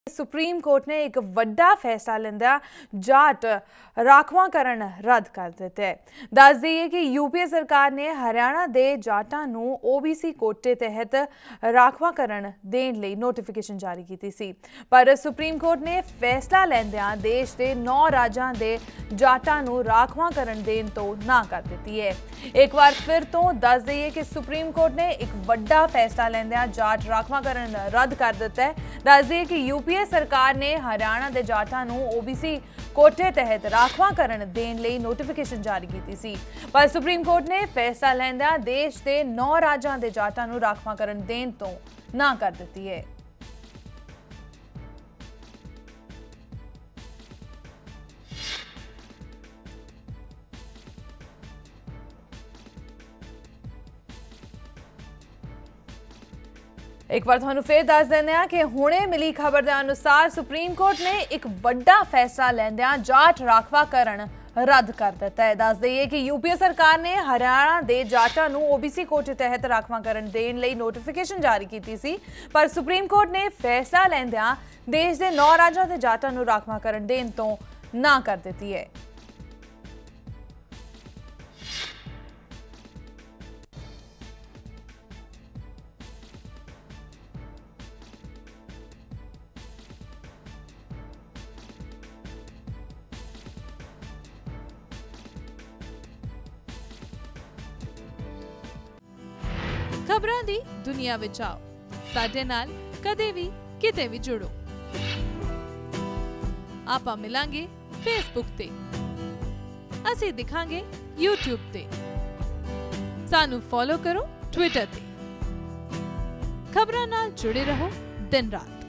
Supreme court ने एक वड्डा फैसला लेंदा जाट राखवांकरण रद्द कर दिता है। दस दईए कि यूपीए सरकार ने हरियाणा के जाटां नूं ओबीसी कोटे तहत राखवांकरण देण लई नोटिफिकेशन जारी की सी, पर सुप्रीम कोर्ट ने फैसला लैंदियां देश के 9 राज्यां दे जाटां नूं राखवांकरण देण तो ना कर दी है। एक बार फिर तो दस दईए कि सुप्रीम कोर्ट ने एक वड्डा फैसला लैंदियां जाट राखवांकरण रद्द कर दिता है। दस दईए कि यूपीए सरकार ने हरियाणा के जाटां नूं ओबीसी कोटे तहत राखवांकरण देण लई नोटिफिकेशन जारी की सी, पर सुप्रीम कोर्ट ने फैसला लैंदियां देश के 9 राज्यां दे जाटां नूं राखवांकरण देण तो ना कर दी है। एक बार तुहानू फिर दस देंदे कि हुणे मिली खबर के अनुसार सुप्रीम कोर्ट ने एक वड्डा फैसला लैंदियां जाट राखवांकरण रद्द कर दिता है। दस दईए कि यूपीए सरकार ने हरियाणा के जाटां नूं ओबीसी कोटे तहत राखवांकरण देण लई नोटिफिकेशन जारी की सी, पर सुप्रीम कोर्ट ने फैसला लैंदियां देश के 9 राज्यां दे जाटां नूं राखवांकरण देण तो ना कर दी है। खबरां दी दुनिया विच आओ, साडे नाल कदे भी किते भी जुड़ो। आपां मिलांगे फेसबुक ते, असीं दिखांगे यूट्यूब ते, सानू फॉलो करो ट्विटर ते। खबरां नाल जुड़े रहो दिन रात।